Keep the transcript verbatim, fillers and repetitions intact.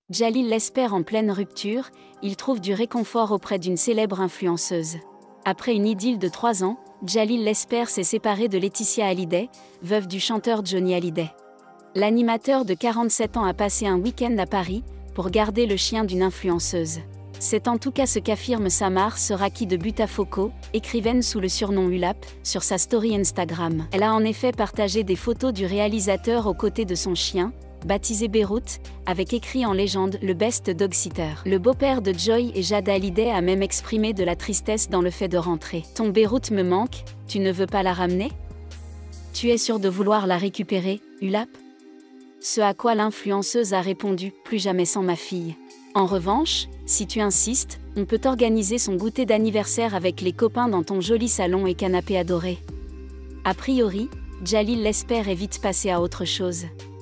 Djalil l'espère en pleine rupture, il trouve du réconfort auprès d'une célèbre influenceuse. Après une idylle de trois ans, Djalil l'espère s'est séparé de Laetitia Hallyday, veuve du chanteur Johnny Hallyday. L'animateur de quarante-sept ans a passé un week-end à Paris, pour garder le chien d'une influenceuse. C'est en tout cas ce qu'affirme Samar Seraki de Butafoco, écrivaine sous le surnom Ulap, sur sa story Instagram. Elle a en effet partagé des photos du réalisateur aux côtés de son chien, baptisé Beyrouth, avec écrit en légende « Le best dog sitter ». Le beau-père de Joy et Jada Hallyday a même exprimé de la tristesse dans le fait de rentrer. « Ton Beyrouth me manque, tu ne veux pas la ramener? Tu es sûr de vouloir la récupérer, Ulap ?» Ce à quoi l'influenceuse a répondu « Plus jamais sans ma fille ». En revanche, si tu insistes, on peut organiser son goûter d'anniversaire avec les copains dans ton joli salon et canapé adoré. A priori, Djalil l'espère est vite passé à autre chose.